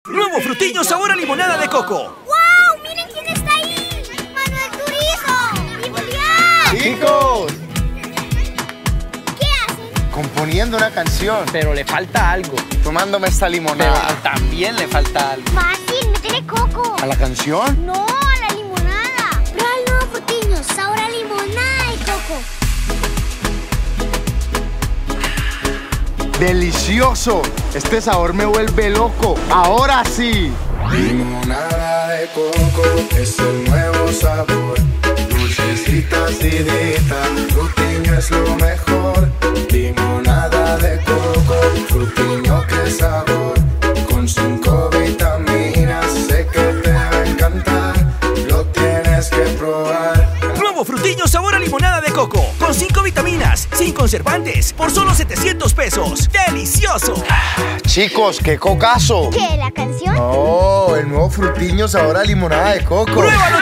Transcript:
Nuevo Frutiño sabor a limonada de coco. ¡Wow! ¡Miren quién está ahí! ¡Manuel Turizo! ¡Y Julián! ¡Chicos! ¿Qué hacen? Componiendo una canción. Pero le falta algo. Tomándome esta Pero limonada. también le falta algo. Fácil, métele coco. ¿A la canción? No, a la limonada. Prueba el nuevo Frutiño, sabor a limonada y coco. ¡Delicioso! Este sabor me vuelve loco. ¡Ahora sí! Limonada de coco es el nuevo sabor. Dulcecita, acidita, Frutiño es lo mejor. Limonada de coco, Frutiño, qué sabor. Con 5 vitaminas, sé que te va a encantar. Lo tienes que probar. Nuevo Frutiño sabor a limonada de coco. Con 5 vitaminas, sin conservantes, por solo 700 pesos. ¡Delicioso! Chicos, ¡qué cocazo! ¿Qué? ¿La canción? ¡Oh! El nuevo Frutiño sabor a limonada de coco. ¡Pruébalo